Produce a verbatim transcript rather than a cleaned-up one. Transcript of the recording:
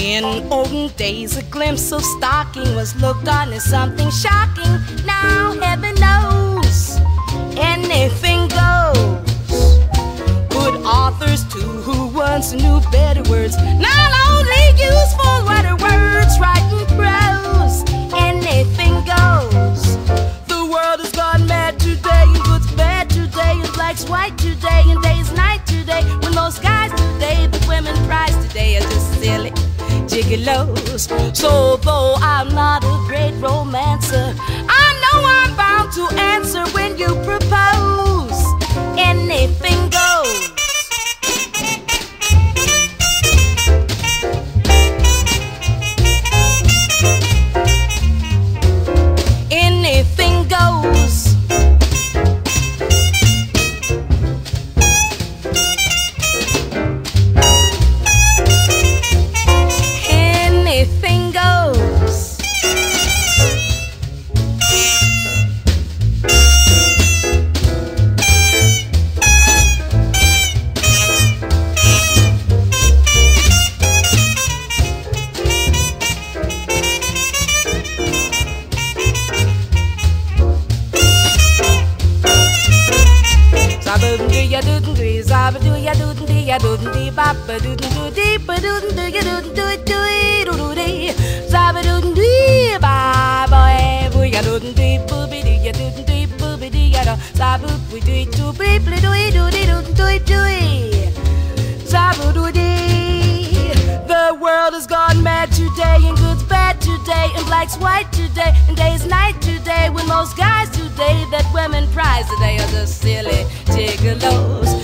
In olden days, a glimpse of stocking was looked on as something shocking. Now heaven knows anything goes. Good authors too, who once knew better words, not only useful wetter words, writing prose. Anything goes. The world has gone mad today, and good's bad today, and black's white today, and day's night today. When those guys today, the women prize today are just silly gigolos. So though I'm not a great romancer, I know I'm bound to answer when you propose. Anything goes. Anything goes. Anything goes. Zabba-doo-ya doo-doo-doo, zabba-doo-ya doo-doo-doo, ya doo-doo-doo, bop-a-doo-doo-doo, dee-ba-doo-doo-doo, ya doo-doo-doo-doo-doo-doo-doo, zabba-doo-doo-doo, ba-ba-ya doo-doo-doo, booby-doo-ya doo-doo-doo, booby-doo-ya-doo, zabba-doo-doo-doo, beep-a-doo-doo-doo-doo-doo-doo, zabba-doo-dee. The world has gone mad today, and good's bad today, and black's white today, and day's night today. When most guys today that women prize today are just silly gigolos.